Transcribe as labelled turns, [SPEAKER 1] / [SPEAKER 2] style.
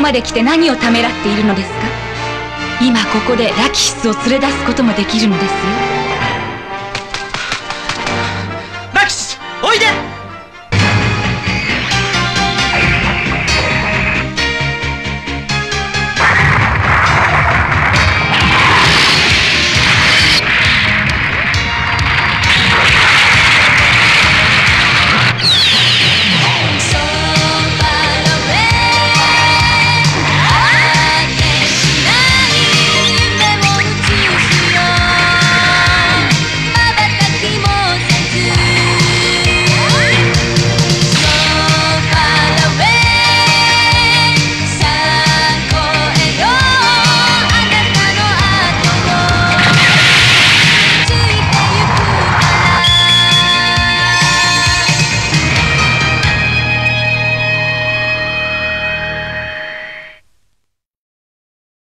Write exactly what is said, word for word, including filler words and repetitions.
[SPEAKER 1] まで来て何をためらっているのですか？今ここでラキシスを連れ出すこともできるのですよ。